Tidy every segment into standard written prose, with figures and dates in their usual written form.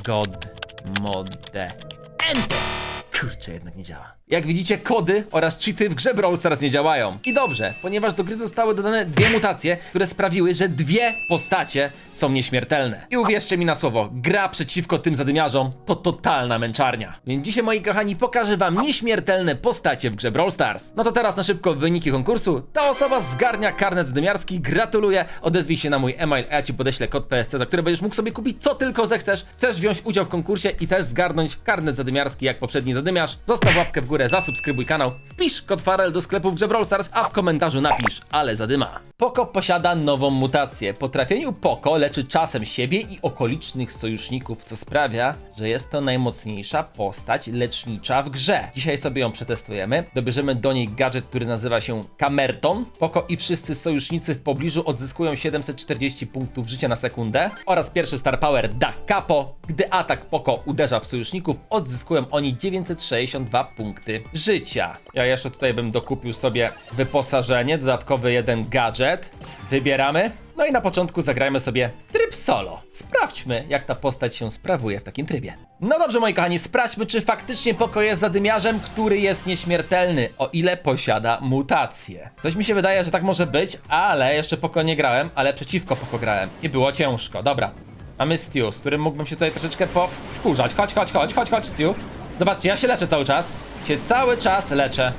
God mode. Enter! Kurczę, jednak nie działa. Jak widzicie, kody oraz cheaty w grze Brawl Stars nie działają. I dobrze, ponieważ do gry zostały dodane dwie mutacje, które sprawiły, że dwie postacie są nieśmiertelne. I uwierzcie mi na słowo, gra przeciwko tym zadymiarzom to totalna męczarnia. Więc dzisiaj, moi kochani, pokażę wam nieśmiertelne postacie w grze Brawl Stars. No to teraz na szybko wyniki konkursu. Ta osoba zgarnia karnet zadymiarski. Gratuluję, odezwij się na mój e-mail, a ja ci podeślę kod PSC, za który będziesz mógł sobie kupić co tylko zechcesz. Chcesz wziąć udział w konkursie i też zgarnąć karnet zadymiarski jak poprzedni zadymiarz? Zostaw łapkę w górę, zasubskrybuj kanał, wpisz kod Farel do sklepu w grze Brawl Stars, a w komentarzu napisz, ale zadyma. Poco posiada nową mutację. Po trafieniu Poco leczy czasem siebie i okolicznych sojuszników, co sprawia, że jest to najmocniejsza postać lecznicza w grze. Dzisiaj sobie ją przetestujemy. Dobierzemy do niej gadżet, który nazywa się Kamerton. Poco i wszyscy sojusznicy w pobliżu odzyskują 740 punktów życia na sekundę. Oraz pierwszy star power Da Capo. Gdy atak Poco uderza w sojuszników, odzyskują oni 962 punkty życia. Ja jeszcze tutaj bym dokupił sobie wyposażenie, dodatkowy jeden gadżet. Wybieramy. No i na początku zagrajmy sobie tryb solo. Sprawdźmy, jak ta postać się sprawuje w takim trybie. No dobrze, moi kochani, sprawdźmy, czy faktycznie Poco jest zadymiarzem, który jest nieśmiertelny, o ile posiada mutację. Coś mi się wydaje, że tak może być, ale jeszcze Poco nie grałem, ale przeciwko Poco grałem i było ciężko. Dobra, mamy Stu, z którym mógłbym się tutaj troszeczkę powkurzać. Chodź, Stu. Zobaczcie, ja się leczę cały czas. Cały czas leczę.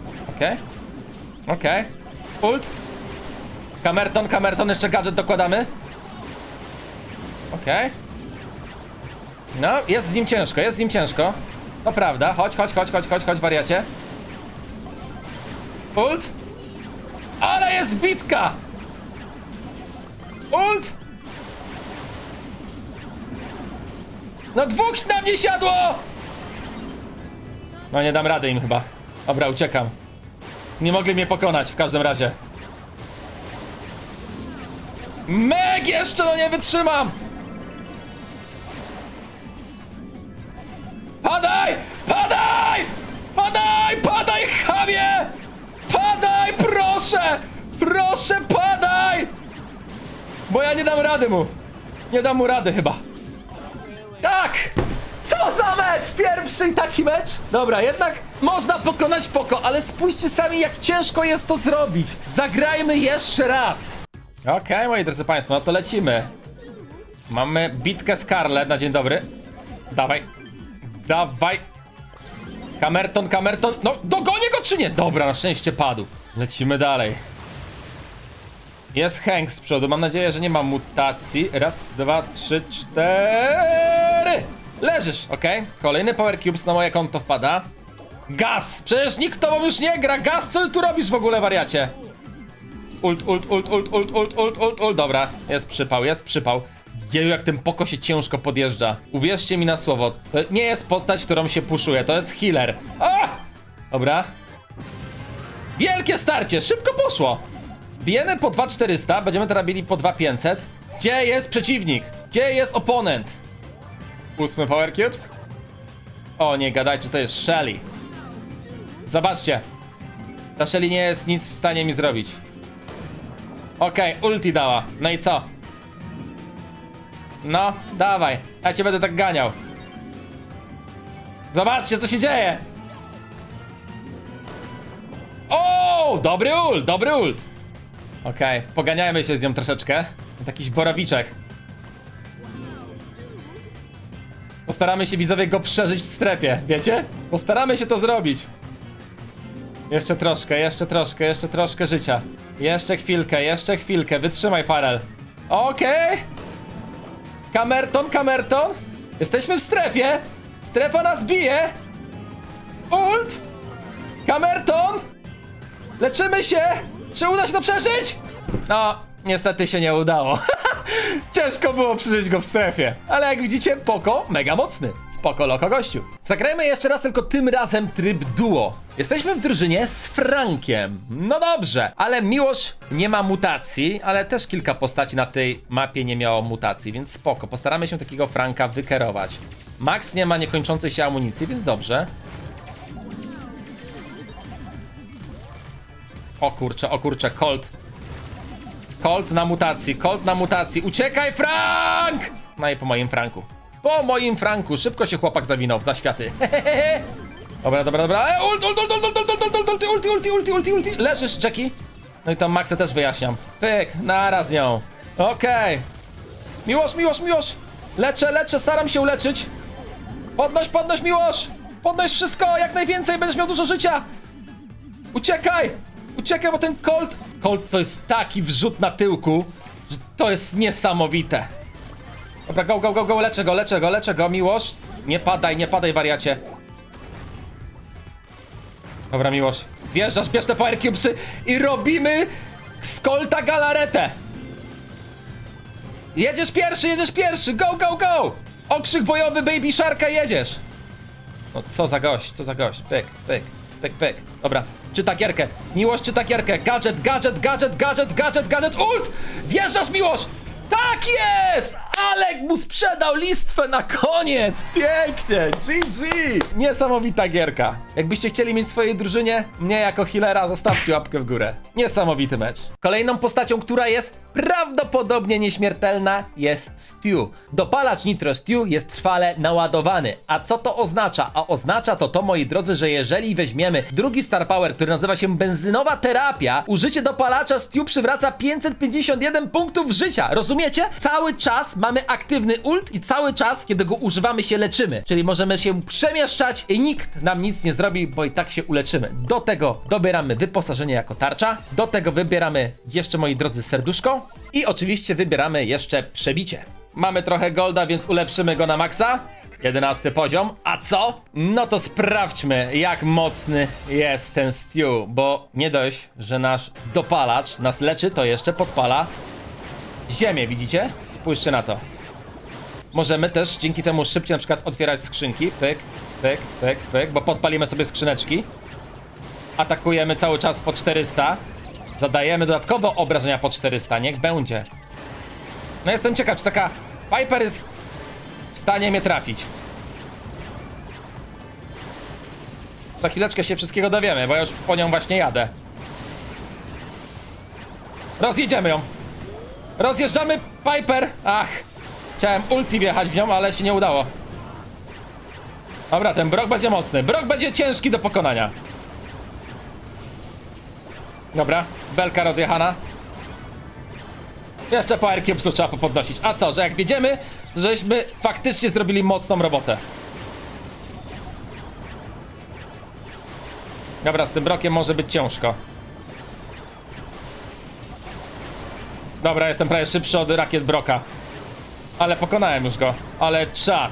Okej. Ult. Kamerton, jeszcze gadżet dokładamy. Okej. No, jest z nim ciężko. To prawda, chodź, wariacie. Ult. Ale jest bitka. Ult. No dwóch na mnie siadło. No nie dam rady im chyba. Dobra, uciekam. Nie mogli mnie pokonać w każdym razie. Meg jeszcze, no nie wytrzymam! Padaj! Padaj, chamie! Padaj, proszę! Proszę, padaj! Bo ja nie dam rady mu. Nie dam mu rady chyba. Tak! Co za mecz! Pierwszy taki mecz! Dobra, jednak można pokonać Poco, ale spójrzcie sami, jak ciężko jest to zrobić. Zagrajmy jeszcze raz. Okej, moi drodzy państwo, no to lecimy. Mamy bitkę Scarlet na dzień dobry. Dawaj. Kamerton. No, dogonię go czy nie? Dobra, na szczęście padł. Lecimy dalej. Jest Hank z przodu, mam nadzieję, że nie ma mutacji. Raz, dwa, trzy, cztery. Leżysz, okej. Kolejny Power Cubes na moje konto wpada. Gaz! Przecież nikt tobą już nie gra! Gaz, co ty tu robisz w ogóle, wariacie? Ult. Dobra, jest przypał. Jeju, jak ten Poco się ciężko podjeżdża. Uwierzcie mi na słowo, to nie jest postać, którą się puszuje, to jest healer. A! Dobra. Wielkie starcie, szybko poszło. Bijemy po 2400, będziemy teraz bili po 2500. Gdzie jest przeciwnik? Gdzie jest oponent? 8 Power Cubes. O, nie gadajcie, to jest Shelly. Zobaczcie. Ta Shelly nie jest nic w stanie mi zrobić. Okej, ulti dała. No i co? No, dawaj. Ja cię będę tak ganiał. Zobaczcie, co się dzieje. O, dobry ult. Okej, poganiajmy się z nią troszeczkę. Jakiś borowiczek. Postaramy się, widzowie, go przeżyć w strefie, wiecie? Postaramy się to zrobić. Jeszcze troszkę życia. Jeszcze chwilkę, wytrzymaj, Farel. Okej. Kamerton. Jesteśmy w strefie. Strefa nas bije. Ult. Kamerton. Leczymy się. Czy uda się to przeżyć? No, niestety się nie udało. Ciężko było przeżyć go w strefie. Ale jak widzicie, Poco mega mocny. Spoko loko gościu. Zagrajmy jeszcze raz, tylko tym razem tryb duo. Jesteśmy w drużynie z Frankiem. No dobrze, ale Miłosz nie ma mutacji, ale też kilka postaci na tej mapie nie miało mutacji, więc spoko. Postaramy się takiego Franka wykierować. Max nie ma niekończącej się amunicji, więc dobrze. O kurczę, Colt. Colt na mutacji. Uciekaj, Frank! No i po moim Franku. Po moim Franku. Szybko się chłopak zawinął w zaświaty. Dobra, dobra, dobra. Ulti. Leżysz, Jackie? No i tam Maxę też wyjaśniam. Pyk, naraz nią. Okej. Miłosz. Leczę, staram się uleczyć. Podnoś, Miłosz. Podnoś wszystko, jak najwięcej, będziesz miał dużo życia. Uciekaj, bo ten Colt to jest taki wrzut na tyłku, że to jest niesamowite. Dobra, go, leczę go, Miłosz. Nie padaj, wariacie. Dobra, Miłosz. Wjeżdżasz, bierz te Power Cubesy i robimy z Colta galaretę. Jedziesz pierwszy, go! Okrzyk bojowy Baby Sharka, jedziesz. No co za gość, pyk. Dobra, czyta gierkę. Miłosz czyta gierkę. Gadżet, ult! Wjeżdżasz, Miłosz! Tak jest! Alek mu sprzedał listwę na koniec! Pięknie! GG! Niesamowita gierka. Jakbyście chcieli mieć w swojej drużynie mnie jako healera, zostawcie łapkę w górę. Niesamowity mecz. Kolejną postacią, która jest prawdopodobnie nieśmiertelna, jest Stu. Dopalacz Nitro Stu jest trwale naładowany. A co to oznacza? A oznacza to, moi drodzy, że jeżeli weźmiemy drugi Star Power, który nazywa się benzynowa terapia, użycie dopalacza Stu przywraca 551 punktów życia. Rozumiecie? Cały czas mamy aktywny ult i cały czas, kiedy go używamy, się leczymy. Czyli możemy się przemieszczać i nikt nam nic nie zrobi, bo i tak się uleczymy. Do tego dobieramy wyposażenie jako tarcza. Do tego wybieramy jeszcze, moi drodzy, serduszko. I oczywiście wybieramy jeszcze przebicie. Mamy trochę golda, więc ulepszymy go na maksa. 11 poziom. A co? No to sprawdźmy, jak mocny jest ten Stu. Bo nie dość, że nasz dopalacz nas leczy, to jeszcze podpala ziemię, widzicie? Spójrzcie na to. Możemy też dzięki temu szybciej na przykład otwierać skrzynki. Pyk, bo podpalimy sobie skrzyneczki. Atakujemy cały czas po 400. Zadajemy dodatkowo obrażenia po 400, niech będzie. No jestem ciekaw, czy taka Piper jest w stanie mnie trafić. Za chwileczkę się wszystkiego dowiemy, bo ja już po nią właśnie jadę. Rozjedziemy ją. Rozjeżdżamy Piper. Ach, chciałem ulti wjechać w nią, ale się nie udało. Dobra, ten Brock będzie mocny. Brock będzie ciężki do pokonania. Dobra, belka rozjechana. Jeszcze Power Cubesów trzeba podnosić. A co, że jak wiedziemy, żeśmy faktycznie zrobili mocną robotę. Dobra, z tym Brockiem może być ciężko. Dobra, jestem prawie szybszy od rakiet Brocka. Ale pokonałem już go. Ale czad.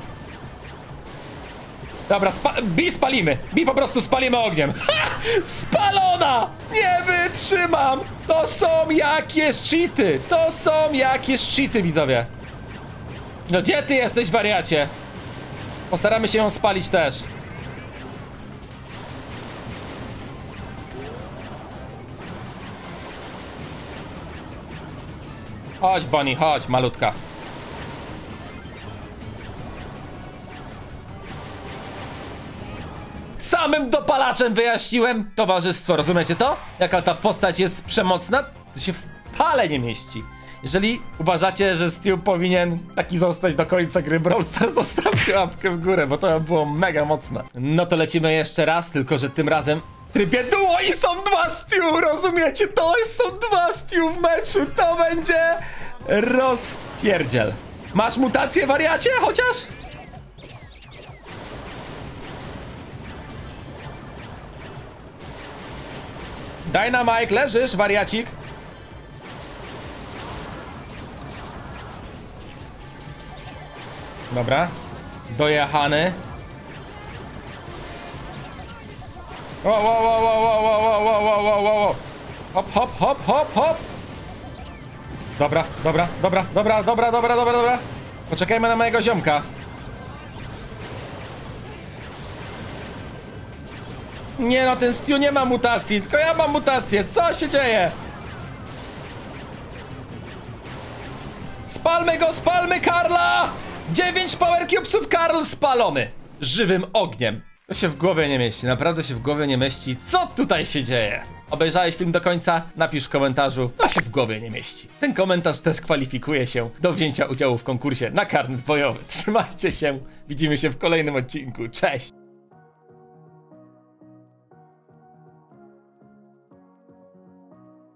Dobra, Bi spalimy. Bi po prostu spalimy ogniem. Ha! Spalona! Nie wytrzymam! To są jakieś cheaty! To są jakieś cheaty, widzowie. No gdzie ty jesteś, wariacie? Postaramy się ją spalić też. Chodź, Bonnie, chodź, malutka. Samym dopalaczem wyjaśniłem towarzystwo, rozumiecie to? Jaka ta postać jest przemocna, to się w pale nie mieści. Jeżeli uważacie, że Stu powinien taki zostać do końca gry Brawl Stars, zostawcie łapkę w górę, bo to było mega mocne. No to lecimy jeszcze raz, tylko że tym razem w trybie duo i są dwa Stu, rozumiecie? To są dwa Stu w meczu, to będzie rozpierdziel. Masz mutację, wariacie, chociaż? Dynamite, leżysz, wariacik. Dobra. Dojechany. Wow. Hop. Dobra. Poczekajmy na mojego ziomka. Nie no, ten Stu nie ma mutacji, tylko ja mam mutację. Co się dzieje? Spalmy Karla! 9 Power Cubesów, Karl spalony. Żywym ogniem. To się w głowie nie mieści, naprawdę się w głowie nie mieści. Co tutaj się dzieje? obejrzałeś film do końca, napisz w komentarzu, to się w głowie nie mieści. Ten komentarz też kwalifikuje się do wzięcia udziału w konkursie na karnet bojowy. Trzymajcie się, widzimy się w kolejnym odcinku, cześć!